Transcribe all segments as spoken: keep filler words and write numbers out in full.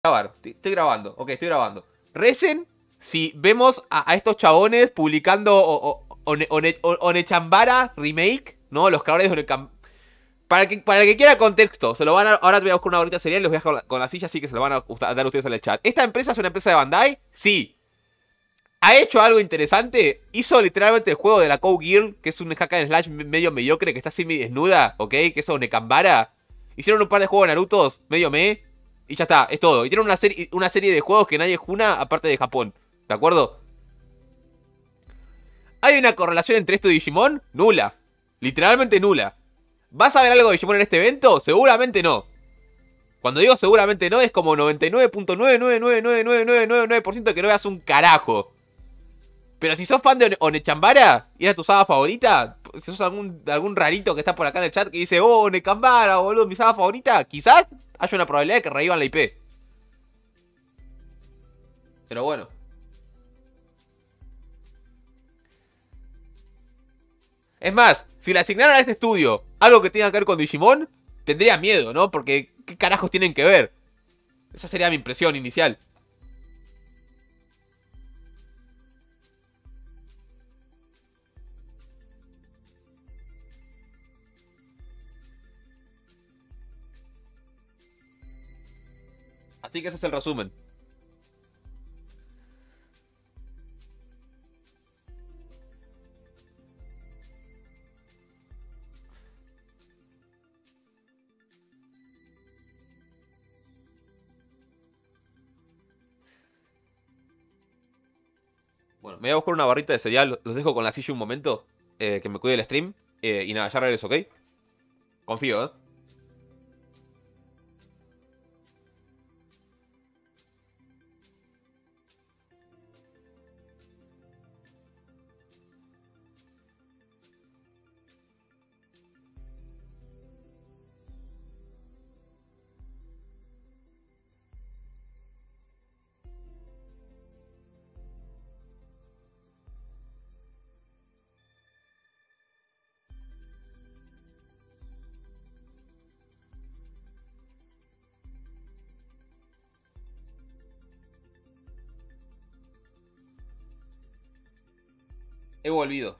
Grabar, estoy, estoy grabando, ok, estoy grabando. Recen si vemos a, a estos chabones publicando o, o, One- One- Onechambara Remake, ¿no? Los creadores de Onechambara. Para el, que, para el que quiera contexto, se lo van a, ahora te voy a buscar una bonita serial y los voy a dejar con la, con la silla, así que se lo van a, a dar ustedes en el chat. ¿Esta empresa es una empresa de Bandai? Sí. ¿Ha hecho algo interesante? Hizo literalmente el juego de la Code Gear, que es un hack and slash medio mediocre, que está semi desnuda, ¿ok? Que es Onekambara. Hicieron un par de juegos de Narutos, medio me. Y ya está, es todo. Y tienen una serie, una serie de juegos que nadie juna aparte de Japón. ¿De acuerdo? ¿Hay una correlación entre esto y Digimon? Nula. Literalmente nula. ¿Vas a ver algo de Digimon en este evento? Seguramente no. Cuando digo seguramente no, es como noventa y nueve punto nueve nueve nueve nueve nueve nueve nueve nueve por ciento que no veas un carajo. Pero si sos fan de Onechambara y era tu saga favorita, si sos algún, algún rarito que está por acá en el chat que dice, oh, Onechambara, boludo, mi saga favorita, quizás haya una probabilidad de que revivan la I P. Pero bueno. Es más, si le asignaron a este estudio algo que tenga que ver con Digimon, tendría miedo, ¿no? Porque, ¿qué carajos tienen que ver? Esa sería mi impresión inicial. Así que ese es el resumen. Bueno, me voy a buscar una barrita de cereal. Los dejo con la silla un momento. Eh, que me cuide el stream. Eh, y nada, ya regreso, ¿ok? Confío, ¿eh? He volvido.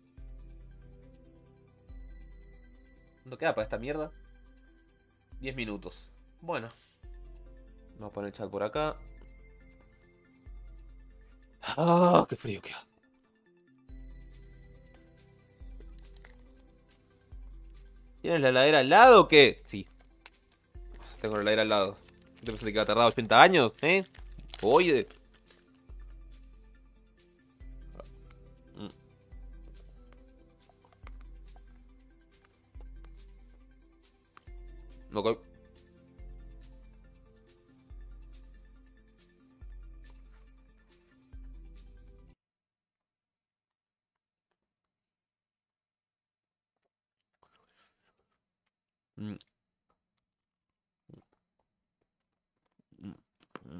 ¿Cuánto queda para esta mierda? Diez minutos. Bueno, vamos a poner el chat por acá. Ah, qué frío que hace. ¿Tienes la heladera al lado o qué? Sí, tengo la heladera al lado. ¿Te pensé que iba a tardar ochenta años? ¿Eh? Oye. Mm, ok. Mm, mm, mm,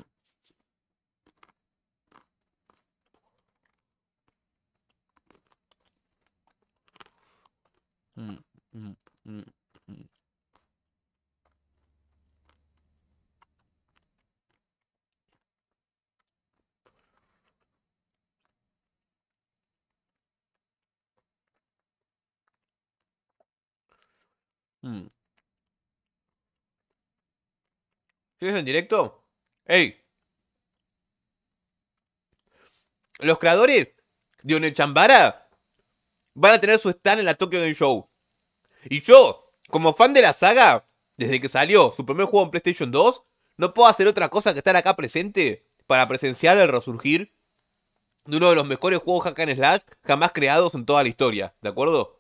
mm, mm, mm, mm, mm. ¿Sigues en directo? ¡Ey! Los creadores de Onechambara van a tener su stand en la Tokyo Game Show. Y yo, como fan de la saga, desde que salió su primer juego en PlayStation dos, no puedo hacer otra cosa que estar acá presente para presenciar el resurgir de uno de los mejores juegos hack and slash jamás creados en toda la historia, ¿de acuerdo?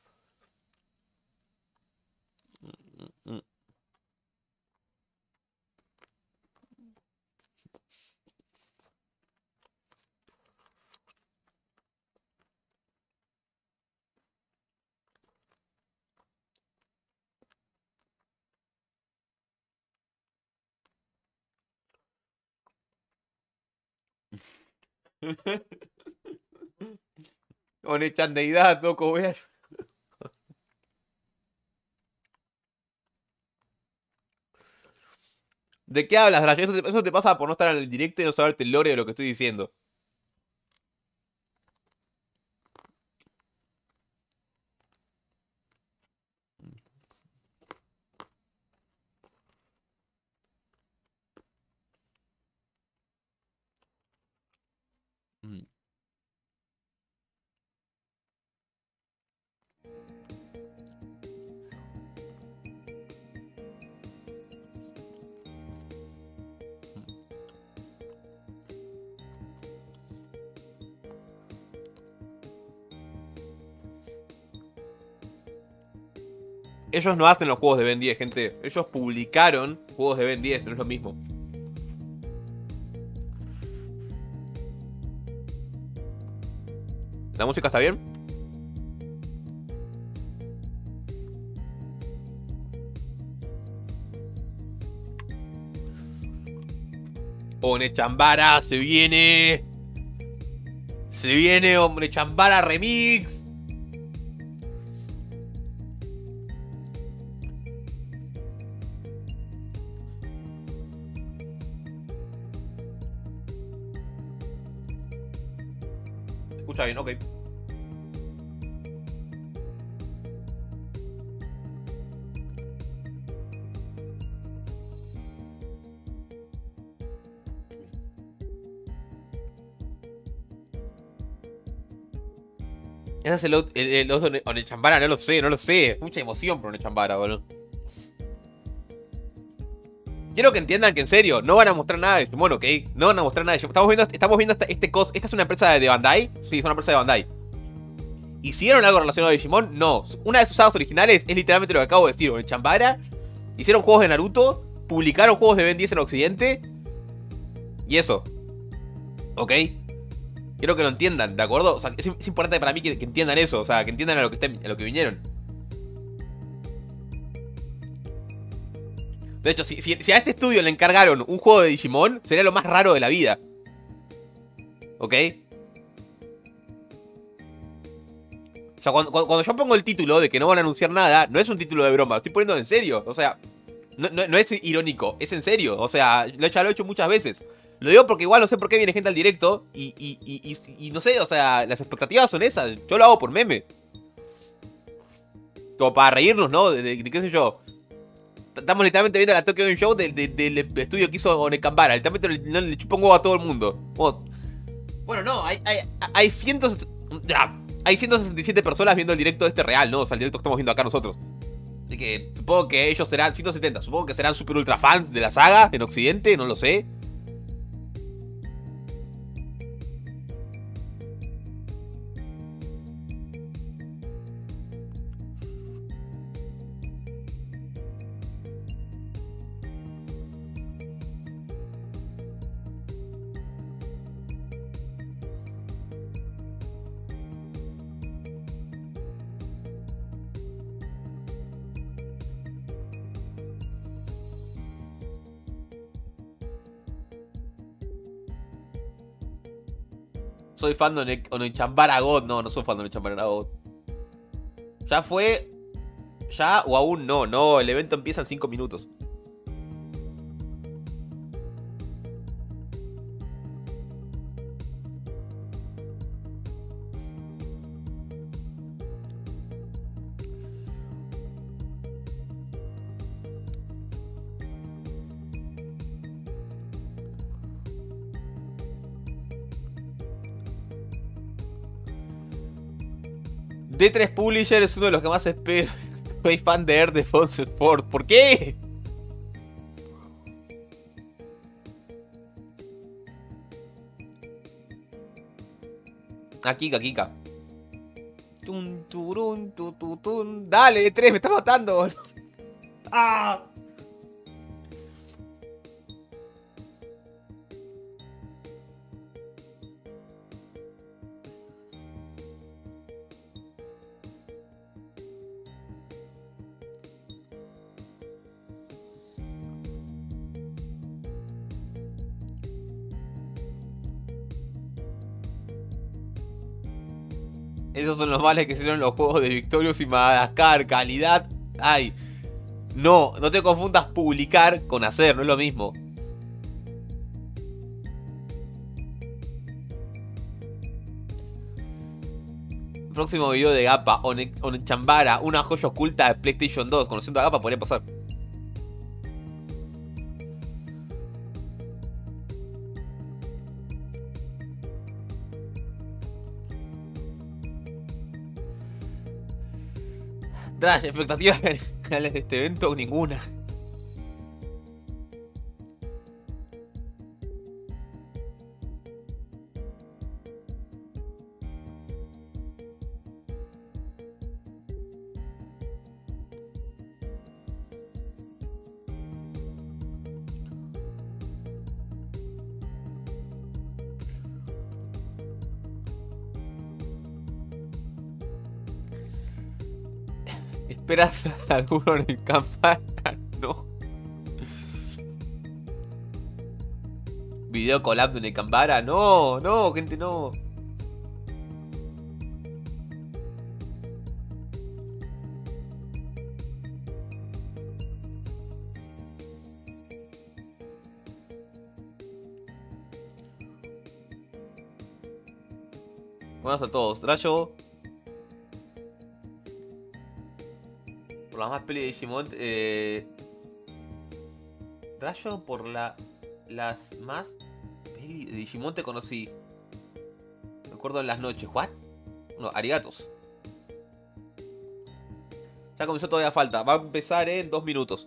Onechandeidad, loco, veas. ¿De qué hablas, Drash? Eso te, eso te pasa por no estar en el directo y no saberte el lore de lo que estoy diciendo. Mm. Ellos no hacen los juegos de Ben diez, gente. Ellos publicaron juegos de Ben diez, no es lo mismo. ¿La música está bien? Onechambara, se viene. Se viene Onechambara Remix. Se escucha bien, ok. Ese es el, el, el oso de Onechambara, no lo sé, no lo sé. Mucha emoción por Onechambara, boludo. Quiero que entiendan que en serio, no van a mostrar nada de Digimon, ¿ok? No van a mostrar nada de Digimon. Estamos viendo, estamos viendo esta, este cos. ¿Esta es una empresa de Bandai? Sí, es una empresa de Bandai. ¿Hicieron algo relacionado a Digimon? No. Una de sus sagas originales es literalmente lo que acabo de decir. Onechambara. Hicieron juegos de Naruto. Publicaron juegos de Ben diez en Occidente. Y eso. ¿Ok? Quiero que lo entiendan, ¿de acuerdo? O sea, es, es importante para mí que, que entiendan eso. O sea, que entiendan a lo que, estén, a lo que vinieron. De hecho, si, si, si a este estudio le encargaron un juego de Digimon, sería lo más raro de la vida. ¿Ok? O sea, cuando, cuando yo pongo el título de que no van a anunciar nada, no es un título de broma, estoy poniendo en serio. O sea, no, no, no es irónico, es en serio. O sea, lo he, ya lo he hecho muchas veces. Lo digo porque igual no sé por qué viene gente al directo y, y, y, y, y no sé, o sea, las expectativas son esas. Yo lo hago por meme. Como para reírnos, ¿no? De, de, de qué sé yo. Estamos literalmente viendo la Tokyo Game Show del de, de, de estudio que hizo Onechambara. Literalmente le, le, le chupa un huevo a todo el mundo. Como... Bueno, no, hay, hay, hay cientos... Ya, hay ciento sesenta y siete personas viendo el directo de este real, ¿no? O sea, el directo que estamos viendo acá nosotros. Así que supongo que ellos serán ciento setenta. Supongo que serán super ultra fans de la saga en Occidente, no lo sé. Soy fan de Onechambara God. No, no soy fan de Onechambara God. Ya fue. Ya o aún no. No, el evento empieza en cinco minutos. D tres Publisher es uno de los que más espero. Soy fan de Air Defense Sports. ¿Por qué? A Kika, Kika. Tun, turun, tu, tu, tun. Dale, D tres, me está matando. ¡Ah! Esos son los males que hicieron los juegos de Victorious y Madagascar. Calidad. Ay. No, no te confundas publicar con hacer, no es lo mismo. Próximo video de Gappa. One, Onechambara, una joya oculta de PlayStation dos. Conociendo a Gappa podría pasar. Trash, expectativas reales de este evento, ninguna. ¿Esperas a alguno en el campana? No. Video colapso en el Cambara. No, no, gente, no. Buenas a todos. Drayo. Por las más peli de Digimon. Eh... Drayo, por la... las más peli de Digimon te conocí. Me acuerdo en las noches. ¿What? No, arigatos. Ya comenzó, todavía falta. Va a empezar en dos minutos.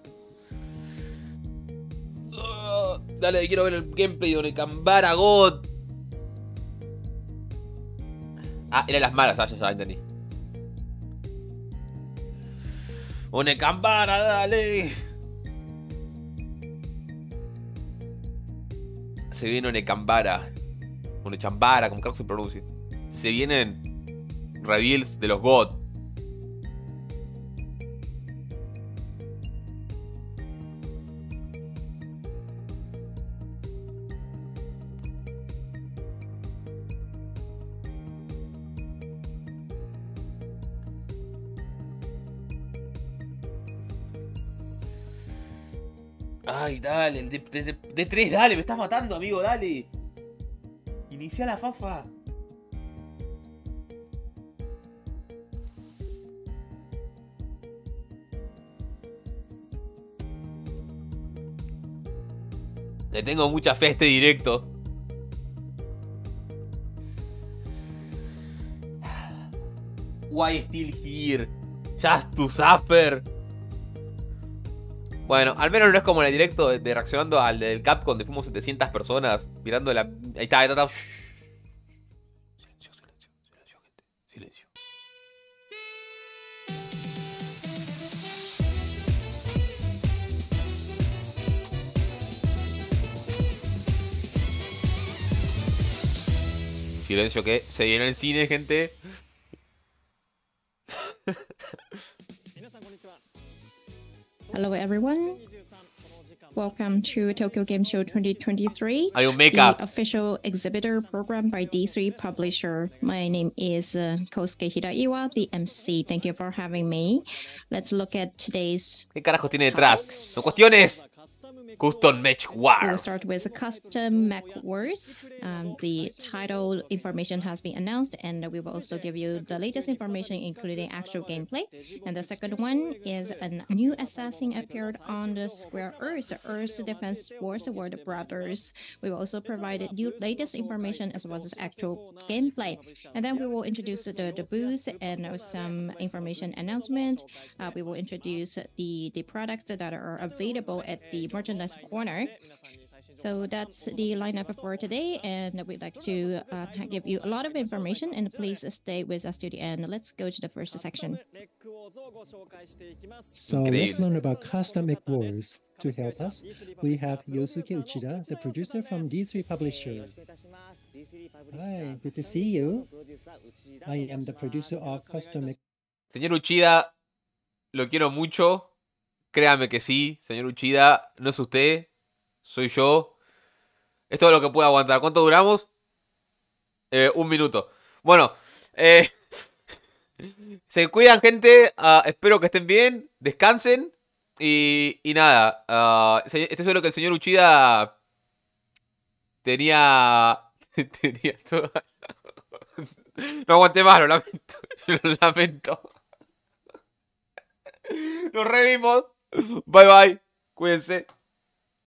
Uh, dale, quiero ver el gameplay de Onecambara God. Ah, eran las malas, ah, ya, ya entendí. Onecambara, dale. Se viene Onecambara. Onechambara, como creo que se pronuncia. Se vienen reveals de los God. Ay, dale, el de, de, de, de tres, dale, me estás matando, amigo, dale. Inicia la fafa. Le tengo mucha fe a este directo. Why still here? Just to suffer. Bueno, al menos no es como en el directo de, de reaccionando al del Capcom, donde fuimos setecientas personas mirando la... Ahí está, ahí está, ahí está. Silencio, silencio, silencio, gente. Silencio. Silencio que se viene el cine, gente. Hello everyone, welcome to Tokyo Game Show twenty twenty-three, Hay un mecha. the official exhibitor program by D three Publisher. My name is uh, Kosuke Hiraiwa, the M C. Thank you for having me. Let's look at today's ¿Qué carajos tiene detrás? topics. No cuestiones. Custom Match We'll Wars. start with a custom Mech Wars. Um, the title information has been announced, and we will also give you the latest information, including actual gameplay. And the second one is a new assassin appeared on the Square Earth, Earth Defense Wars World Brothers. We will also provide new latest information as well as actual gameplay. And then we will introduce the, the booth and some information announcement. Uh, we will introduce the, the products that are available at the merchandise corner. So that's the lineup for today, and we'd like to uh, give you a lot of information, and please stay with us to the end. Let's go to the first section. So let's learn about Custom Mech Wars. To help us, we have Yosuke Uchida, the producer from D three Publisher. Hi, good to see you. I am the producer of Custom Mech. Señor Uchida, lo quiero mucho. Créame que sí, señor Uchida. No es usted, soy yo. Es todo lo que puedo aguantar. ¿Cuánto duramos? Eh, un minuto. Bueno, eh, se cuidan, gente. Uh, espero que estén bien. Descansen. Y, y nada. Uh, esto es lo que el señor Uchida tenía. Tenía toda. No aguanté más, lo lamento. Lo lamento. Nos revimos. Bye bye. Cuídense.